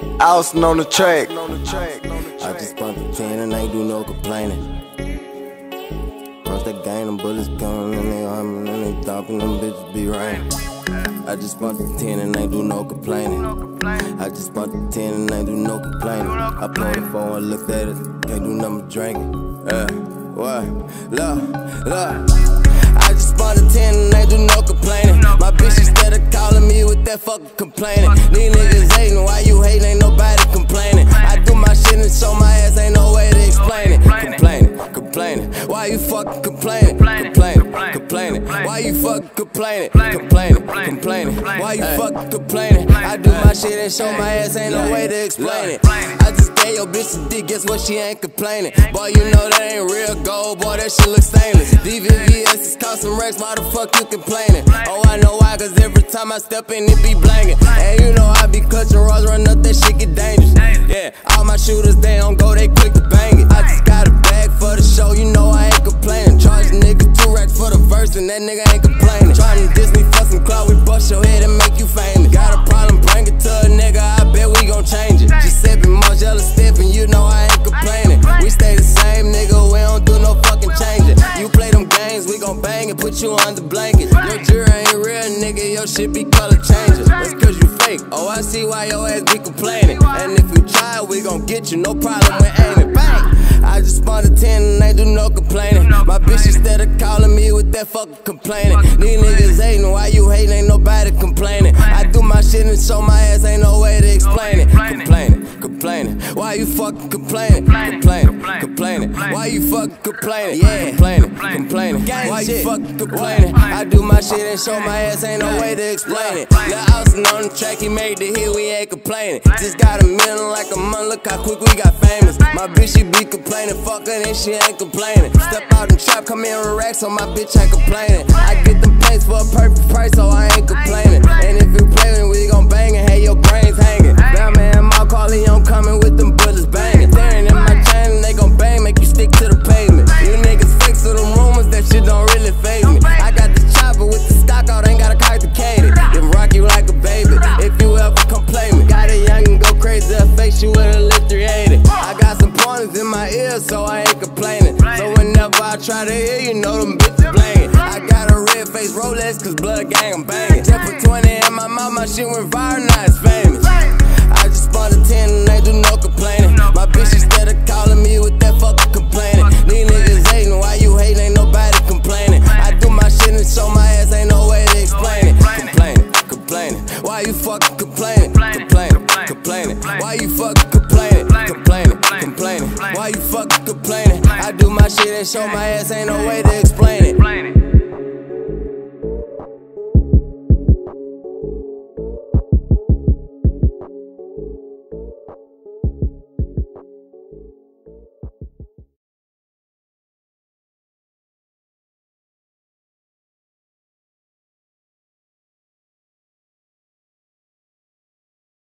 Austinonthatrack. I just bumped the 10 and ain't do no complaining. Cross that game, them bullets coming and they humming and they thumping, them bitches be raining. I just bumped the 10 and ain't do no complaining. I just bumped the 10 and ain't do no complaining. I pulled the phone and looked at it, can't do nothing but drinking. What? Look. I just bumped the 10 and ain't do no complaining. My bitch instead of calling me with that fucking complaining. These niggas hating, why you hating? Ain't nobody complaining. I do my shit and show my ass, ain't no way to explain it. Complaining, why you fucking complaining? Complaining, why you fucking complaining? Complaining, why you fucking complaining? I do my shit and show my ass, ain't no way to explain it. I just gave your bitch a dick, guess what, she ain't complaining. Boy, you know that ain't real gold, boy, that shit look stainless. DVVS is cost some racks, why the fuck you complaining? Oh, I know why, cause every time I step in, it be blangin'. And you know I be clutching rolls, run up, that shit get dangerous. Yeah, all my shooters, they don't go, they quick to bang it. I just got a bag for the show, you know I ain't complaining. Charge a nigga 2 racks for the verse, and that nigga ain't complaining. Tryna diss me for some clout, we bust your head and make you famous. Got a problem, bring it to a nigga, I bet we gon' change it. Giuseppe, Margiela, Stephen, you know I ain't complaining. We stay the same, nigga, we don't do no fucking changing. You play them games, we gon' bang and put you under blanket. Your jury ain't real, nigga, your shit be color changing. That's cause you fake, oh I see why your ass be complaining. And if you try, we gon' get you, no problem with aiming. Bang! I just spun a 10 and ain't do no complaining. My bitch instead of calling me with that fucking complaining. These niggas hating, why you hating? Ain't nobody complaining. I do my shit and show my ass, ain't no way to explain it. Complaining, why you fucking complaining? Complaining, why you fucking complaining? Yeah, complaining, why you fucking complaining? I do my shit and show my ass, ain't no way to explain it. Lil' Austinonthatrack, he made the hit, we ain't complaining. Just got a million like a month, look how quick we got famous. My bitch, she be complaining, fuck her, then she ain't complaining. Step out and trap, come in with racks, so my bitch ain't complaining. I get them plates for a perfect price, so I ain't complaining. And if you play with me, we gon' bang and have your brains hanging. Now man, my calling, I'm coming with them bullets banging. Staring in my chain, they gon' bang, make you stick to the pavement. You niggas fake to them rumors, that shit don't really faze me. I got the chopper with the stock out, ain't gotta complicate it. Then rock you like a baby, if you ever complain me. Got a young and go crazy, I face you with a lit 380. I got some pointers in my ears, so I ain't complaining. So whenever I try to hear, you know them bitches blangin'. I got a red face Rolex, cause blood gang, I'm banging. Just put 20 in my mouth, my shit went viral, now it's famous. I just spun a 10 and ain't do no complaining. My bitch instead of calling me with that fucking complaining. These niggas hating, why you hating? Ain't nobody complaining. I do my shit and show my ass, ain't no way to explain it. Complaining, why you fucking complaining? Complaining, why you fucking complaining? Complaining, why you fucking complaining? I do my shit and show my ass, ain't no way to explain it.